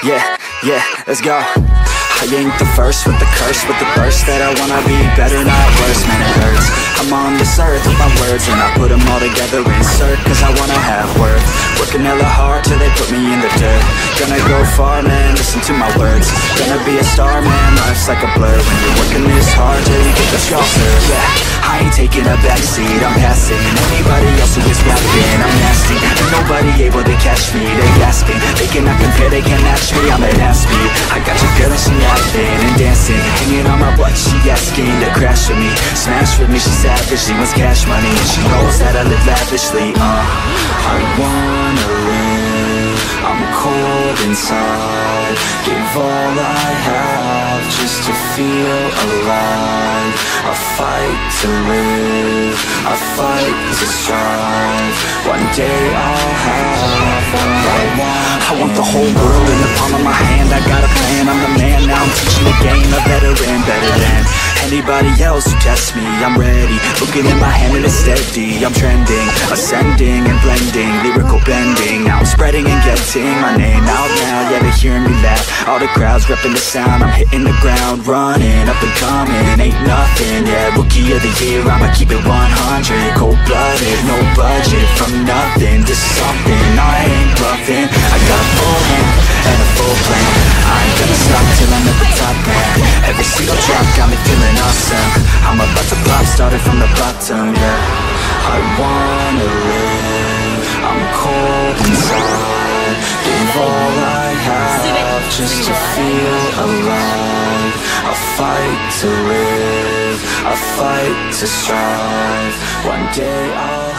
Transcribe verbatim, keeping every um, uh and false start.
Yeah, yeah, let's go. I ain't the first with the curse, with the burst that I wanna be better, not worse, man it hurts. I'm on this earth with my words and I put them all together, insert, cause I wanna have worth. Working hella hard till they put me in the dirt. Gonna go far, man, listen to my words. Gonna be a star, man, life's like a blur. When you're working this hard till you get the straw served. Yeah, I ain't taking a backseat, I'm passing anybody else who is rapping. I'm nasty, ain't nobody able to catch me. They gasping, they cannot compare, they can't match me. I'm at half speed, I got your girl and she laughing and dancing, hanging on my butt, she asking to crash with me, smash with me, she savage, she wants cash money, and she knows that I live lavishly. Uh, I wanna live, I'm cold inside, give all I have just to feel alive. I fight to live, I fight to strive, one day I'll have what I want. I want the whole world in the palm of my hand, I got a plan, I'm the man, now I'm teaching the game, a veteran, better than anybody else who tests me. I'm ready, looking in my hand and it's steady. I'm trending, ascending and blending, lyrical bending. Now I'm spreading and getting my name out now. Yeah, they're hearing me laugh, all the crowds repping the sound. I'm hitting the ground, running, up and coming, ain't nothing. Yeah, rookie of the year, I'ma keep it one hundred. Cold-blooded, no budget, from nothing to something. I ain't bluffing, I got a full hand and a full plan. I ain't gonna stop till I'm at the top, man. Every single drop got me feeling awesome. I'm about to pop, started from the bottom, yeah. I wanna live, I'm cold inside, give all I have just to feel alive. I fight to live, I fight to strive, one day I'll